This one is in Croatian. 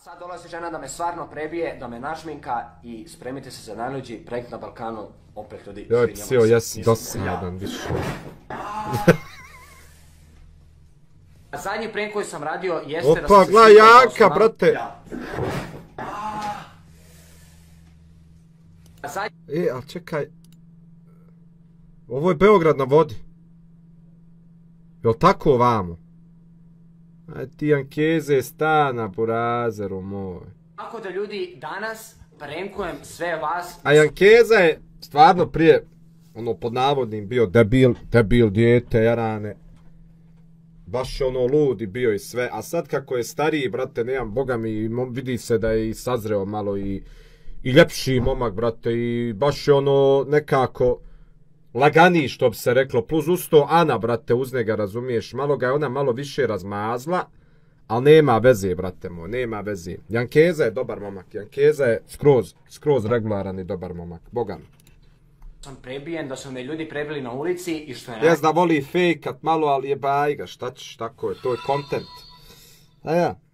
Sad dolazi žena da me stvarno prebije, da me našminka i spremite se za najluđi projekt na Balkanu, opet ljudi. Joj, psio, jesi dosadan više. Zadnji prank koji sam radio jeste da sam se... Opa, gledaj Janka, brate! A čekaj... Ovo je Beograd na vodi. Jel' tako ovamo? Aj ti Jankeze stana, burazeru moj. Tako da ljudi, danas prankujem sve vas... A Jankeza je stvarno prije, ono, pod navodnim bio debil dijete, jarane. Baš ono ludi bio i sve, a sad kako je stariji, brate, nemam, boga mi, vidi se da je i sazreo malo i ljepši momak, brate, i baš je ono nekako laganiji, što bi se reklo, plus usto Ana, brate, uz njega, razumiješ, malo ga je ona malo više razmazla, ali nema veze, brate moj, nema veze. Jankeza je dobar momak, Jankeza je skroz regularan i dobar momak, boga mi. Sam prebijen, da su me ljudi prebili na ulici i što je... Jes da voli fejkat malo, ali je bajga, šta ćeš, tako je, to je content. A ja.